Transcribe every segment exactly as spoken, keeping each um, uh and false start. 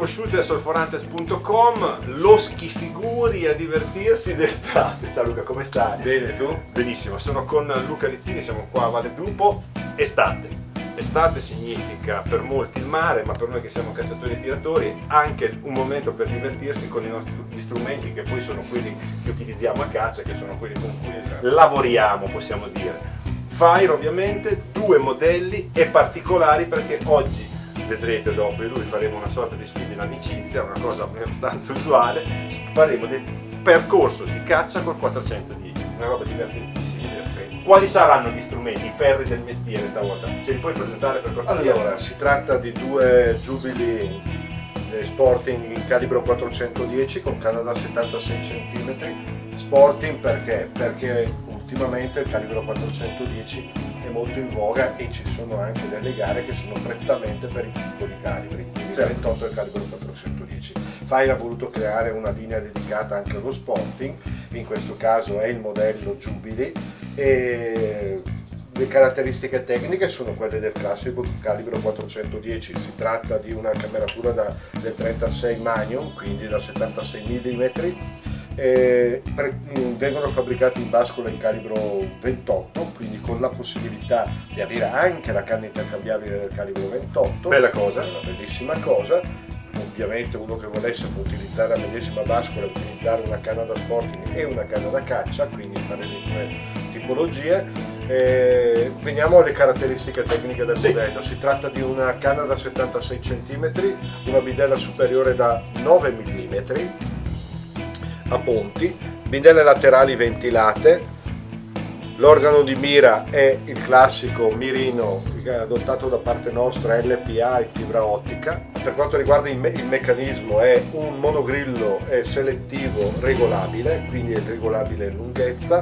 Shooter Solforantes punto com, lo schifiguri a divertirsi d'estate. Ciao Luca, come stai? Bene, tu? Benissimo, sono con Luca Rizzini, siamo qua a Valle Dupo. Estate. Estate significa per molti il mare, ma per noi che siamo cacciatori e tiratori anche un momento per divertirsi con i nostri gli strumenti, che poi sono quelli che utilizziamo a caccia, che sono quelli con cui esatto. lavoriamo, possiamo dire. Fire ovviamente, due modelli e particolari, perché oggi vedrete dopo e lui faremo una sorta di sfida in amicizia, una cosa abbastanza usuale, faremo del percorso di caccia col quattrocentodieci, una roba divertentissima. Divertente. Quali saranno gli strumenti, i ferri del mestiere stavolta? Ce li puoi presentare per cortesia? Allora, si tratta di due Jubilee Sporting in calibro quattrocentodieci con canna da settantasei centimetri. Sporting perché? Perché ultimamente il calibro quattrocentodieci è molto in voga e ci sono anche delle gare che sono prettamente per i piccoli calibri, quindi il ventotto è il calibro quattrocentodieci. Fire ha voluto creare una linea dedicata anche allo Sporting, in questo caso è il modello Jubilee, e le caratteristiche tecniche sono quelle del classico calibro quattrocentodieci. Si tratta di una cameratura da, del trentasei Magnum, quindi da settantasei millimetri. Eh, pre, vengono fabbricati in bascola in calibro ventotto, quindi con la possibilità di avere anche la canna intercambiabile del calibro ventotto. Bella cosa, è una bellissima cosa. Ovviamente uno che volesse può utilizzare la medesima bascola, utilizzare una canna da sporting e una canna da caccia, quindi fare le due tipologie. Eh, veniamo alle caratteristiche tecniche del sì. modello. Si tratta di una canna da settantasei centimetri, una bidella superiore da nove millimetri a ponti, bidelle laterali ventilate. L'organo di mira è il classico mirino adottato da parte nostra L P A e fibra ottica. Per quanto riguarda il, me il meccanismo, è un monogrillo selettivo regolabile, quindi è regolabile in lunghezza.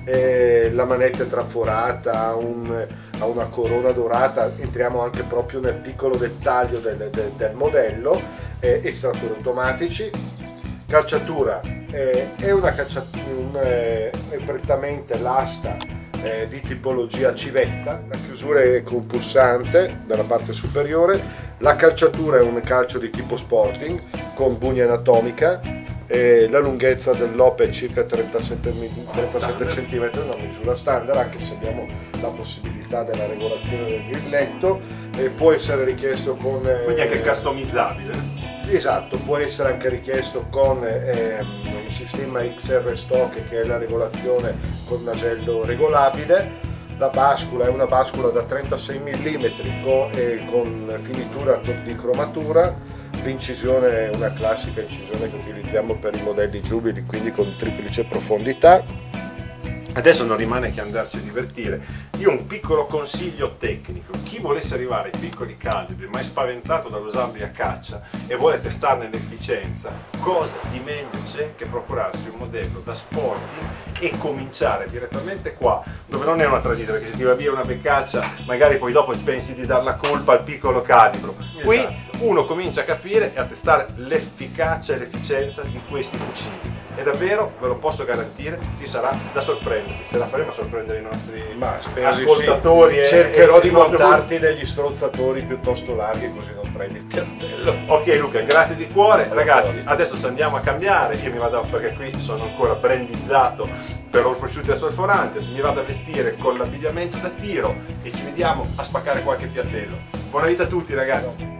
Eh, la manetta è traforata, ha, un, ha una corona dorata. Entriamo anche proprio nel piccolo dettaglio del, del, del modello. Eh, estrattori automatici. Calciatura eh, è una cacciatura un, eh, è prettamente l'asta eh, di tipologia civetta. La chiusura è con pulsante dalla parte superiore. La calciatura è un calcio di tipo Sporting con bugna anatomica. Eh, la lunghezza dell'op è circa trentasette centimetri, una misura standard, anche se abbiamo la possibilità della regolazione del grilletto. Eh, può essere richiesto con eh, quindi anche customizzabile. Esatto, può essere anche richiesto con ehm, il sistema X R Stock, che è la regolazione con nasello regolabile. La bascula è una bascula da trentasei millimetri con, eh, con finitura di cromatura. L'incisione è una classica incisione che utilizziamo per i modelli Jubilee, quindi con triplice profondità. Adesso non rimane che andarci a divertire. Io un piccolo consiglio tecnico: chi volesse arrivare ai piccoli calibri ma è spaventato dall'usarli a caccia e vuole testarne l'efficienza, cosa di meglio c'è che procurarsi un modello da sporting e cominciare direttamente qua, dove non è una tragedia, perché se ti va via una beccaccia magari poi dopo pensi di dar la colpa al piccolo calibro. Qui esatto. Uno comincia a capire e a testare l'efficacia e l'efficienza di questi fucili. E davvero, ve lo posso garantire, ci sarà da sorprendersi. Ce la faremo a sorprendere i nostri Ma ascoltatori. Sì. E, cercherò e di montarti degli strozzatori piuttosto larghi, così non prendi il piattello. Ok Luca, grazie di cuore. Ragazzi, adesso se andiamo a cambiare, io mi vado, perché qui sono ancora brandizzato per All for Shooter Solforantes, mi vado a vestire con l'abbigliamento da tiro e ci vediamo a spaccare qualche piattello. Buona vita a tutti ragazzi.